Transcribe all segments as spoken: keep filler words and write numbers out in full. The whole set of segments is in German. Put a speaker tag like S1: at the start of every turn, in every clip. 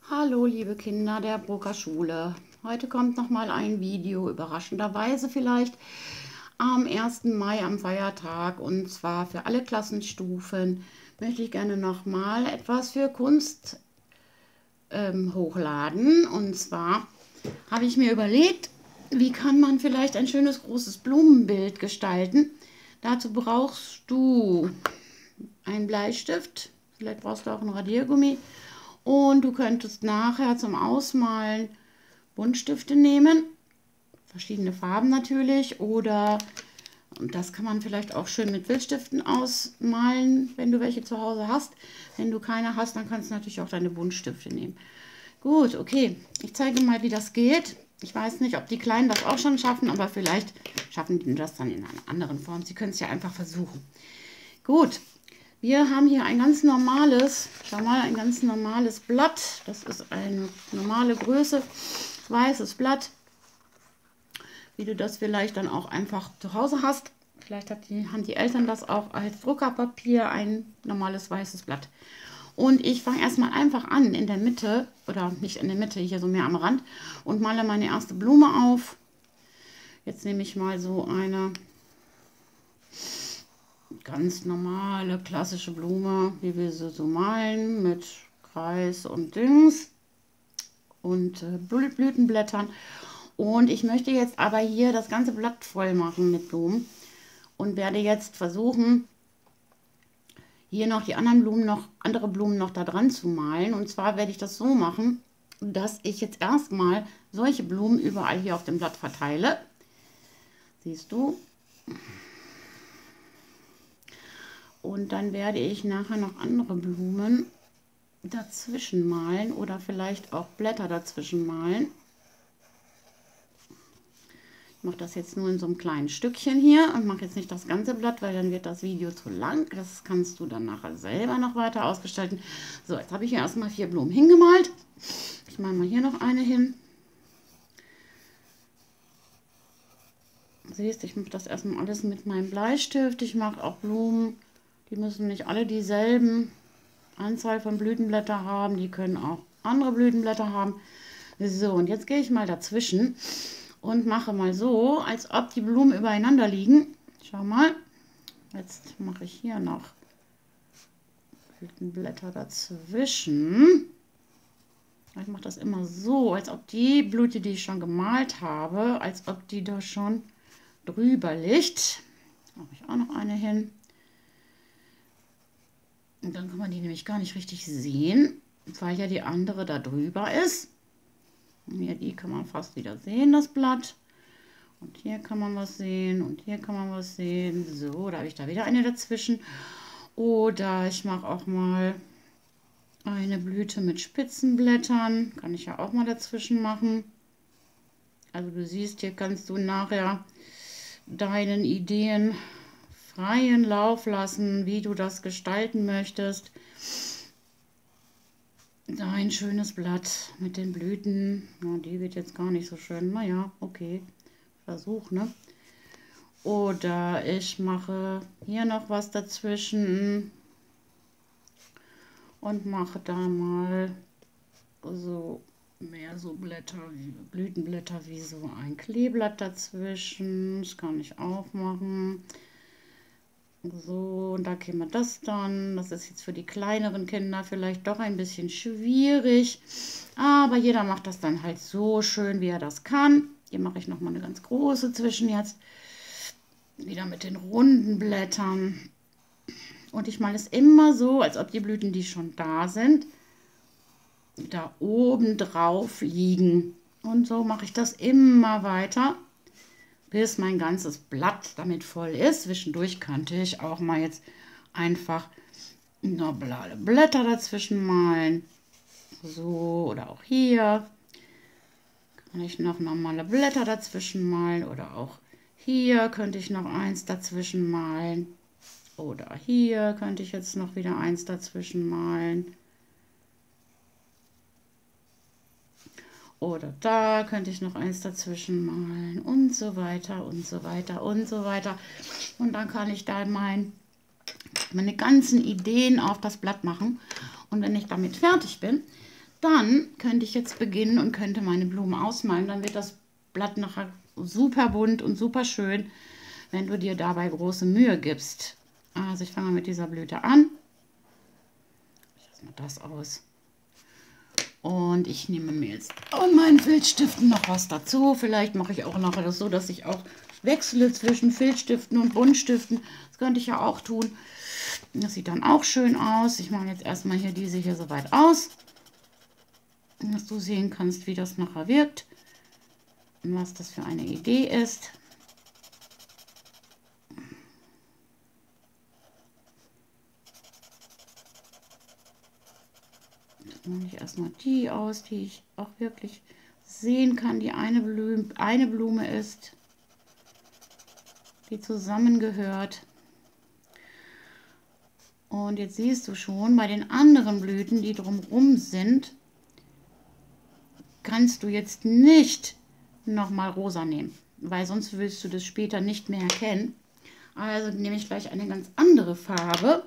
S1: Hallo liebe Kinder der Brucker Schule. Heute kommt noch mal ein Video, überraschenderweise vielleicht, am ersten Mai am Feiertag, und zwar für alle Klassenstufen möchte ich gerne noch mal etwas für Kunst ähm, hochladen. Und zwar habe ich mir überlegt, wie kann man vielleicht ein schönes großes Blumenbild gestalten. Dazu brauchst du einen Bleistift, vielleicht brauchst du auch einen Radiergummi. Und du könntest nachher zum Ausmalen Buntstifte nehmen, verschiedene Farben natürlich, oder das kann man vielleicht auch schön mit Filzstiften ausmalen, wenn du welche zu Hause hast. Wenn du keine hast, dann kannst du natürlich auch deine Buntstifte nehmen. Gut, okay, ich zeige mal, wie das geht. Ich weiß nicht, ob die Kleinen das auch schon schaffen, aber vielleicht schaffen die das dann in einer anderen Form. Sie können es ja einfach versuchen. Gut. Wir haben hier ein ganz normales, schau mal, ein ganz normales Blatt. Das ist eine normale Größe, weißes Blatt, wie du das vielleicht dann auch einfach zu Hause hast. Vielleicht hat die, haben die Eltern das auch als Druckerpapier, ein normales weißes Blatt. Und ich fange erstmal einfach an in der Mitte, oder nicht in der Mitte, hier so mehr am Rand, und male meine erste Blume auf. Jetzt nehme ich mal so eine ganz normale, klassische Blume, wie wir sie so malen, mit Kreis und Dings und äh, Blütenblättern. Und ich möchte jetzt aber hier das ganze Blatt voll machen mit Blumen und werde jetzt versuchen, hier noch die anderen Blumen noch, andere Blumen noch da dran zu malen. Und zwar werde ich das so machen, dass ich jetzt erstmal solche Blumen überall hier auf dem Blatt verteile. Siehst du? Und dann werde ich nachher noch andere Blumen dazwischen malen oder vielleicht auch Blätter dazwischen malen. Ich mache das jetzt nur in so einem kleinen Stückchen hier und mache jetzt nicht das ganze Blatt, weil dann wird das Video zu lang. Das kannst du dann nachher selber noch weiter ausgestalten. So, jetzt habe ich hier erstmal vier Blumen hingemalt. Ich male mal hier noch eine hin. Siehst, ich mache das erstmal alles mit meinem Bleistift. Ich mache auch Blumen. Die müssen nicht alle dieselben Anzahl von Blütenblätter haben. Die können auch andere Blütenblätter haben. So, und jetzt gehe ich mal dazwischen und mache mal so, als ob die Blumen übereinander liegen. Schau mal. Jetzt mache ich hier noch Blütenblätter dazwischen. Ich mache das immer so, als ob die Blüte, die ich schon gemalt habe, als ob die da schon drüber liegt. Mache ich auch noch eine hin. Und dann kann man die nämlich gar nicht richtig sehen, weil ja die andere da drüber ist. Und hier die kann man fast wieder sehen, das Blatt. Und hier kann man was sehen und hier kann man was sehen. So, da habe ich da wieder eine dazwischen. Oder ich mache auch mal eine Blüte mit Spitzenblättern. Kann ich ja auch mal dazwischen machen. Also du siehst, hier kannst du nachher deinen Ideen freien Lauf lassen, wie du das gestalten möchtest. Ein schönes Blatt mit den Blüten. Ja, die wird jetzt gar nicht so schön. Naja, okay. Versuch, ne? Oder ich mache hier noch was dazwischen und mache da mal so mehr so Blätter, wie Blütenblätter, wie so ein Kleeblatt dazwischen. Das kann ich auch machen. So, und da käme das dann. Das ist jetzt für die kleineren Kinder vielleicht doch ein bisschen schwierig. Aber jeder macht das dann halt so schön, wie er das kann. Hier mache ich nochmal eine ganz große zwischen jetzt. Wieder mit den runden Blättern. Und ich male es immer so, als ob die Blüten, die schon da sind, da oben drauf liegen. Und so mache ich das immer weiter, bis mein ganzes Blatt damit voll ist. Zwischendurch könnte ich auch mal jetzt einfach normale Blätter dazwischen malen. So, oder auch hier kann ich noch normale Blätter dazwischen malen. Oder auch hier könnte ich noch eins dazwischen malen. Oder hier könnte ich jetzt noch wieder eins dazwischen malen. Oder da könnte ich noch eins dazwischen malen und so weiter und so weiter und so weiter. Und dann kann ich da mein, meine ganzen Ideen auf das Blatt machen. Und wenn ich damit fertig bin, Dann könnte ich jetzt beginnen und könnte meine Blumen ausmalen. Dann wird das Blatt nachher super bunt und super schön, wenn du dir dabei große Mühe gibst. Also ich fange mal mit dieser Blüte an. Ich lasse mal das aus. Und ich nehme mir jetzt und meinen Filzstiften noch was dazu. Vielleicht mache ich auch nachher das so, dass ich auch wechsle zwischen Filzstiften und Buntstiften. Das könnte ich ja auch tun. Das sieht dann auch schön aus. Ich mache jetzt erstmal hier diese hier so weit aus, dass du sehen kannst, wie das nachher wirkt und was das für eine Idee ist. Jetzt mache ich erstmal die aus, die ich auch wirklich sehen kann, die eine Blume, eine Blume ist, die zusammengehört. Und jetzt siehst du schon, bei den anderen Blüten, die drumherum sind, kannst du jetzt nicht nochmal rosa nehmen, weil sonst willst du das später nicht mehr erkennen. Also nehme ich gleich eine ganz andere Farbe.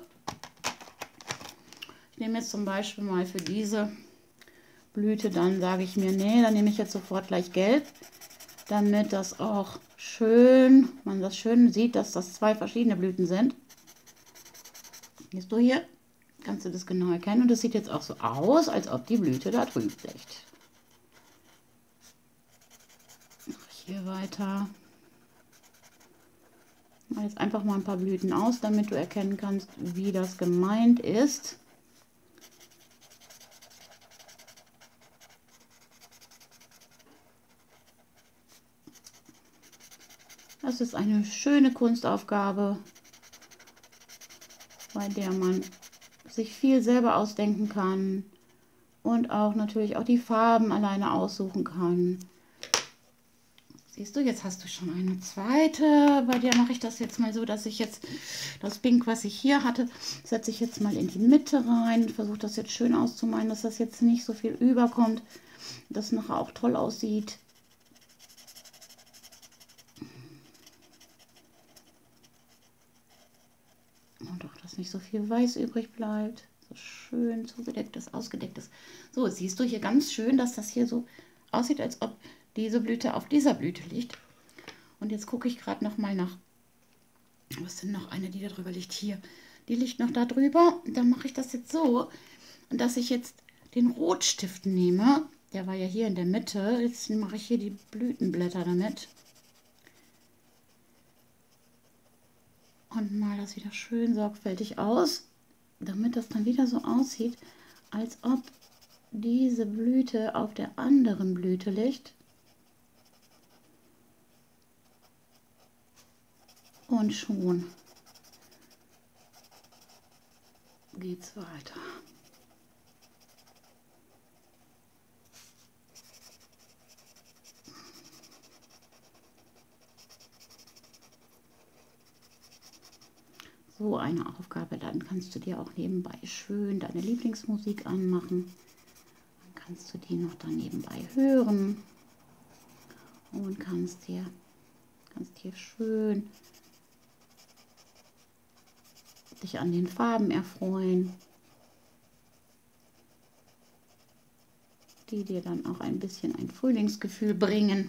S1: Ich nehme jetzt zum Beispiel mal für diese Blüte, dann sage ich mir, nee, dann nehme ich jetzt sofort gleich gelb, damit das auch schön, man das schön sieht, dass das zwei verschiedene Blüten sind. Siehst du hier, kannst du das genau erkennen und das sieht jetzt auch so aus, als ob die Blüte da drüben liegt. Hier weiter. Ich mache jetzt einfach mal ein paar Blüten aus, damit du erkennen kannst, wie das gemeint ist. Das ist eine schöne Kunstaufgabe, bei der man sich viel selber ausdenken kann und auch natürlich auch die Farben alleine aussuchen kann. Siehst du, jetzt hast du schon eine zweite. Bei der mache ich das jetzt mal so, dass ich jetzt das Pink, was ich hier hatte, setze ich jetzt mal in die Mitte rein. Versuche das jetzt schön auszumalen, dass das jetzt nicht so viel überkommt, dass es nachher auch toll aussieht. Und auch, dass nicht so viel Weiß übrig bleibt. So schön zugedeckt ist, ausgedeckt ist. So, siehst du hier ganz schön, dass das hier so aussieht, als ob diese Blüte auf dieser Blüte liegt. Und jetzt gucke ich gerade noch mal nach, was ist denn noch eine, die da drüber liegt? Hier, die liegt noch da drüber. Dann mache ich das jetzt so, dass ich jetzt den Rotstift nehme. Der war ja hier in der Mitte. Jetzt mache ich hier die Blütenblätter damit. Und mal das wieder schön sorgfältig aus, damit das dann wieder so aussieht, als ob diese Blüte auf der anderen Blüte liegt. Und schon geht's weiter. So eine Aufgabe, dann kannst du dir auch nebenbei schön deine Lieblingsmusik anmachen. Dann kannst du die noch dann nebenbei hören und kannst dir, kannst dir schön dich an den Farben erfreuen, die dir dann auch ein bisschen ein Frühlingsgefühl bringen,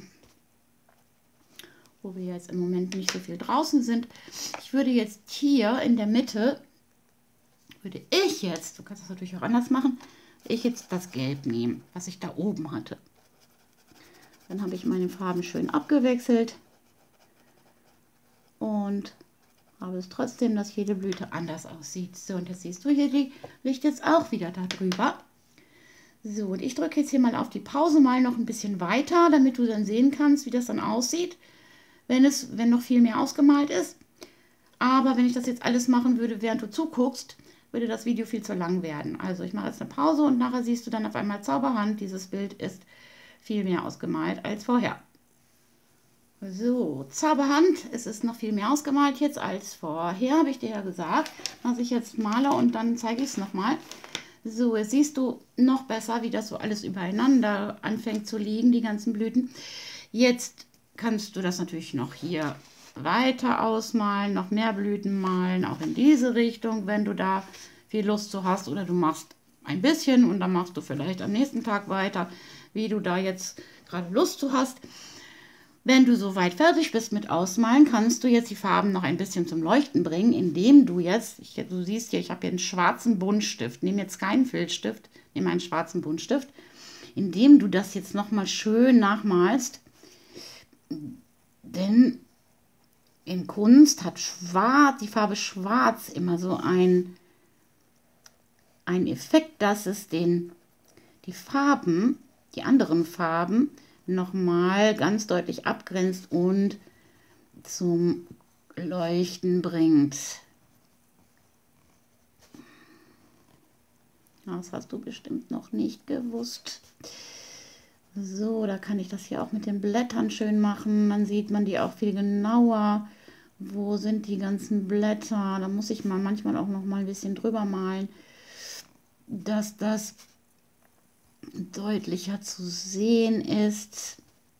S1: wo wir jetzt im Moment nicht so viel draußen sind. Ich würde jetzt hier in der Mitte, würde ich jetzt, du kannst das natürlich auch anders machen, ich jetzt das Gelb nehmen, was ich da oben hatte. Dann habe ich meine Farben schön abgewechselt und habe es trotzdem, dass jede Blüte anders aussieht. So, und jetzt siehst du hier, die liegt jetzt auch wieder da drüber. So, und ich drücke jetzt hier mal auf die Pause mal noch ein bisschen weiter, damit du dann sehen kannst, wie das dann aussieht, wenn es, wenn noch viel mehr ausgemalt ist. Aber wenn ich das jetzt alles machen würde, während du zuguckst, würde das Video viel zu lang werden. Also ich mache jetzt eine Pause und nachher siehst du dann auf einmal Zauberhand, dieses Bild ist viel mehr ausgemalt als vorher. So, Zauberhand, es ist noch viel mehr ausgemalt jetzt als vorher, habe ich dir ja gesagt, was ich jetzt male und dann zeige ich es nochmal. So, jetzt siehst du noch besser, wie das so alles übereinander anfängt zu liegen, die ganzen Blüten. Jetzt kannst du das natürlich noch hier weiter ausmalen, noch mehr Blüten malen, auch in diese Richtung, wenn du da viel Lust zu hast oder du machst ein bisschen und dann machst du vielleicht am nächsten Tag weiter, wie du da jetzt gerade Lust zu hast. Wenn du soweit fertig bist mit Ausmalen, kannst du jetzt die Farben noch ein bisschen zum Leuchten bringen, indem du jetzt, ich, du siehst hier, ich habe hier einen schwarzen Buntstift, nehme jetzt keinen Filzstift, nehme einen schwarzen Buntstift, indem du das jetzt nochmal schön nachmalst, denn in Kunst hat Schwarz, die Farbe Schwarz immer so ein, ein Effekt, dass es den, die Farben, die anderen Farben, nochmal ganz deutlich abgrenzt und zum Leuchten bringt. Das hast du bestimmt noch nicht gewusst. So, da kann ich das hier auch mit den Blättern schön machen. Dann sieht man die auch viel genauer. Wo sind die ganzen Blätter? Da muss ich mal manchmal auch noch mal ein bisschen drüber malen, dass das deutlicher zu sehen ist.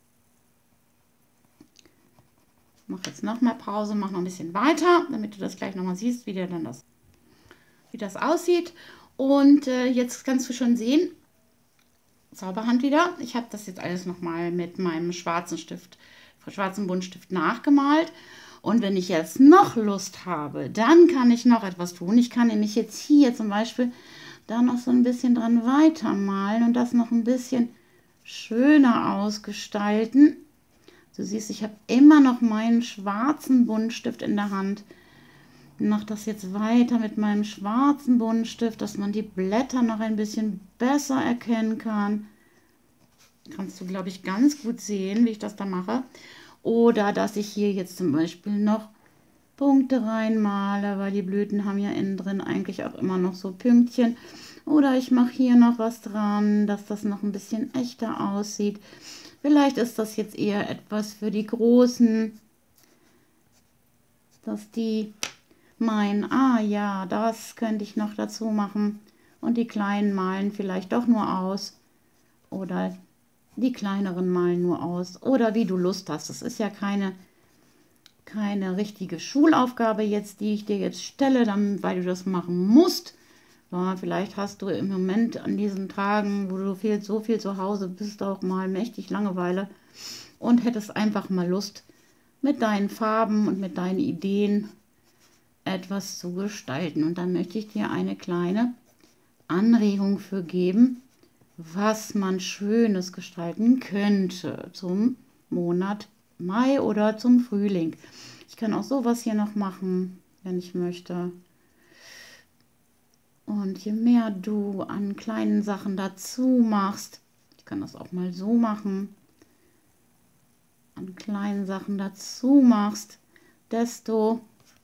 S1: Ich mache jetzt noch mal Pause, mache noch ein bisschen weiter, damit du das gleich noch mal siehst, wie der dann das, wie das aussieht. Und äh, jetzt kannst du schon sehen, Zauberhand wieder. Ich habe das jetzt alles noch mal mit meinem schwarzen Stift, schwarzen Buntstift nachgemalt. Und wenn ich jetzt noch Lust habe, dann kann ich noch etwas tun. Ich kann nämlich jetzt hier zum Beispiel da noch so ein bisschen dran weitermalen und das noch ein bisschen schöner ausgestalten. Du siehst, ich habe immer noch meinen schwarzen Buntstift in der Hand. Ich mache das jetzt weiter mit meinem schwarzen Buntstift, dass man die Blätter noch ein bisschen besser erkennen kann. Kannst du, glaube ich, ganz gut sehen, wie ich das da mache. Oder dass ich hier jetzt zum Beispiel noch Punkte reinmale, weil die Blüten haben ja innen drin eigentlich auch immer noch so Pünktchen. Oder ich mache hier noch was dran, dass das noch ein bisschen echter aussieht. Vielleicht ist das jetzt eher etwas für die Großen, dass die meinen, ah ja, das könnte ich noch dazu machen. Und die Kleinen malen vielleicht doch nur aus. Oder die Kleineren malen nur aus. Oder wie du Lust hast. Das ist ja keine... keine richtige Schulaufgabe jetzt, die ich dir jetzt stelle, dann, weil du das machen musst. Ja, vielleicht hast du im Moment an diesen Tagen, wo du viel, so viel zu Hause bist, auch mal mächtig Langeweile und hättest einfach mal Lust, mit deinen Farben und mit deinen Ideen etwas zu gestalten. Und dann möchte ich dir eine kleine Anregung für geben, was man Schönes gestalten könnte zum Monat Mai oder zum Frühling. Ich kann auch sowas hier noch machen, wenn ich möchte. Und je mehr du an kleinen Sachen dazu machst, ich kann das auch mal so machen, an kleinen Sachen dazu machst, desto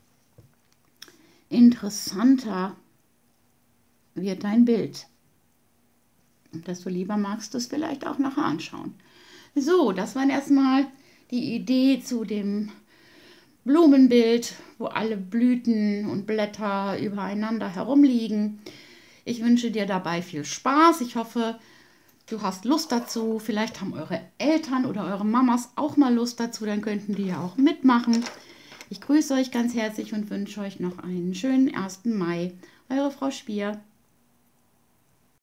S1: interessanter wird dein Bild. Und desto lieber magst du es vielleicht auch nachher anschauen. So, das waren erstmal die Idee zu dem Blumenbild, wo alle Blüten und Blätter übereinander herumliegen. Ich wünsche dir dabei viel Spaß. Ich hoffe, du hast Lust dazu. Vielleicht haben eure Eltern oder eure Mamas auch mal Lust dazu. Dann könnten die ja auch mitmachen. Ich grüße euch ganz herzlich und wünsche euch noch einen schönen ersten Mai. Eure Frau Spier.